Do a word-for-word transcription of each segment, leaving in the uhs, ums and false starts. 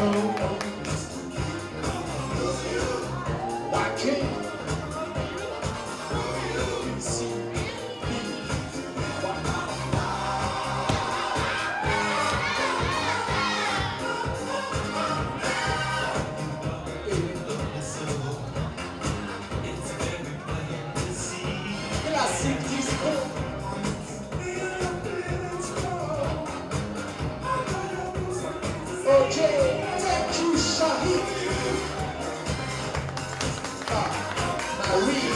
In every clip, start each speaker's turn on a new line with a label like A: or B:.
A: Waacking. P C B. Classic disco. Okay, thank you, Shahin. Ah, Marie.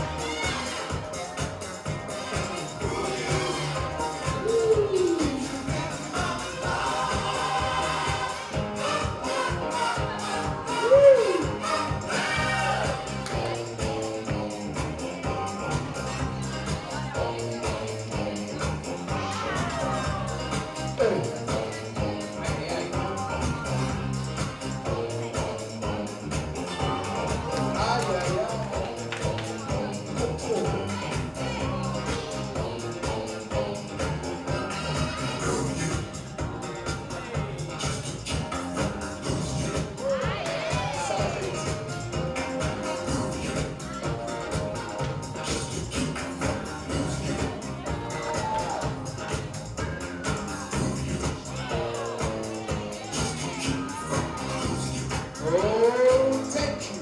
A: Oh, thank you.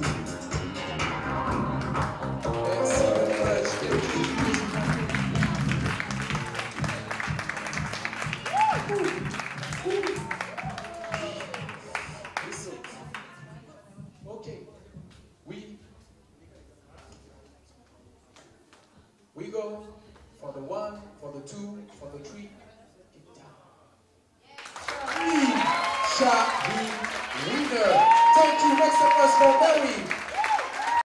A: Merci very much. Listen. Okay. We we go for the one, for the two, for the three. Shahin winner. Thank you. Next up us for Mary.